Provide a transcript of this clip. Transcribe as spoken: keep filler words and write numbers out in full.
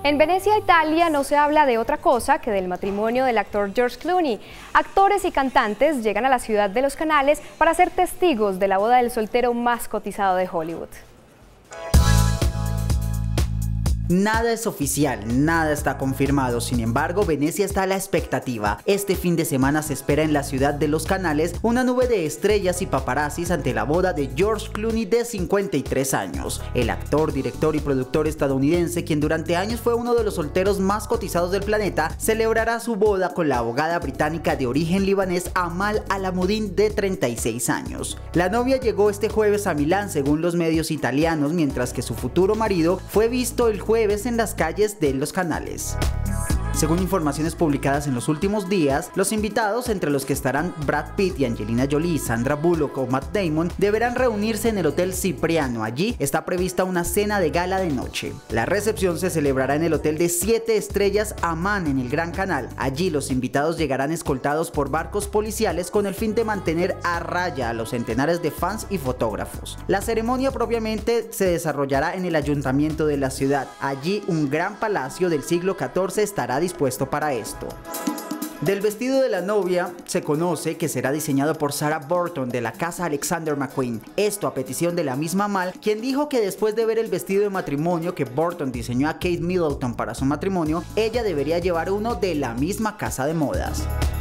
En Venecia, Italia, no se habla de otra cosa que del matrimonio del actor George Clooney. Actores y cantantes llegan a la ciudad de los Canales para ser testigos de la boda del soltero más cotizado de Hollywood. Nada es oficial, nada está confirmado, sin embargo, Venecia está a la expectativa. Este fin de semana se espera en la ciudad de los Canales una nube de estrellas y paparazzis ante la boda de George Clooney de cincuenta y tres años. El actor, director y productor estadounidense, quien durante años fue uno de los solteros más cotizados del planeta, celebrará su boda con la abogada británica de origen libanés Amal Alamuddin, de treinta y seis años. La novia llegó este jueves a Milán, según los medios italianos, mientras que su futuro marido fue visto el jueves en las calles de los Canales. Según informaciones publicadas en los últimos días, los invitados, entre los que estarán Brad Pitt y Angelina Jolie, Sandra Bullock o Matt Damon, deberán reunirse en el Hotel Cipriano. Allí está prevista una cena de gala de noche. La recepción se celebrará en el hotel de siete estrellas Aman, en el Gran Canal. Allí los invitados llegarán escoltados por barcos policiales con el fin de mantener a raya a los centenares de fans y fotógrafos. La ceremonia propiamente se desarrollará en el ayuntamiento de la ciudad. Allí un gran palacio del siglo catorce estará dispuesto para esto. Del vestido de la novia se conoce que será diseñado por Sarah Burton de la casa Alexander McQueen. Esto a petición de la misma Amal, quien dijo que después de ver el vestido de matrimonio que Burton diseñó a Kate Middleton para su matrimonio, ella debería llevar uno de la misma casa de modas.